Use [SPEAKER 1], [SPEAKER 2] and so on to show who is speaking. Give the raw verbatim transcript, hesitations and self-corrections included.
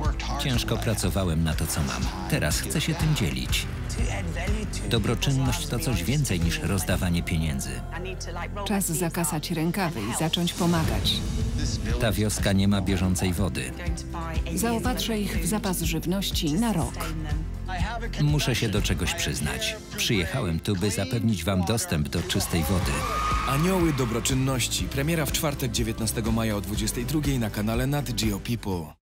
[SPEAKER 1] Ciężko pracowałem na to, co mam. Teraz chcę się tym dzielić. Dobroczynność to coś więcej niż rozdawanie pieniędzy.
[SPEAKER 2] Czas zakasać rękawy i zacząć pomagać.
[SPEAKER 1] Ta wioska nie ma bieżącej wody.
[SPEAKER 2] Zaopatrzę ich w zapas żywności na rok.
[SPEAKER 1] Muszę się do czegoś przyznać. Przyjechałem tu, by zapewnić wam dostęp do czystej wody.
[SPEAKER 3] Anioły Dobroczynności. Premiera w czwartek dziewiętnastego maja o dwudziestej drugiej na kanale Nat Geo People.